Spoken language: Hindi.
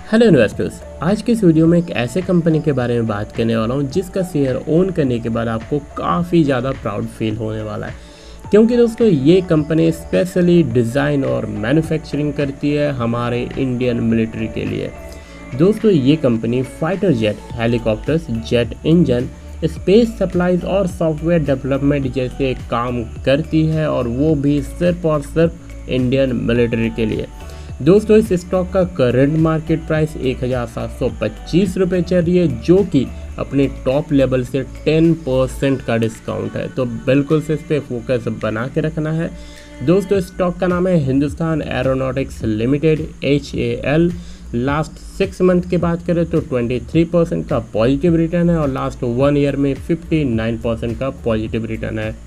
हेलो इन्वेस्टर्स, आज के इस वीडियो में एक ऐसे कंपनी के बारे में बात करने वाला हूँ जिसका शेयर ओन करने के बाद आपको काफ़ी ज़्यादा प्राउड फील होने वाला है। क्योंकि दोस्तों ये कंपनी स्पेशली डिज़ाइन और मैन्युफैक्चरिंग करती है हमारे इंडियन मिलिट्री के लिए। दोस्तों ये company fighter jet, helicopters, jet engine, space supplies और सॉफ्टवेयर डेवलपमेंट जैसे काम करती है, और वो भी सिर्फ और सिर्फ इंडियन मिलिट्री के लिए। दोस्तों इस स्टॉक का करंट मार्केट प्राइस 1725 रुपये चल रही है, जो कि अपने टॉप लेवल से 10% का डिस्काउंट है। तो बिल्कुल से इस पर फोकस बना के रखना है। दोस्तों स्टॉक का नाम है Hindustan aeronautics limited, HAL। Last 6 month की बात करें तो 23% का पॉजिटिव रिटर्न है, और लास्ट 1 ईयर में 59% का पॉजिटिव रिटर्न है।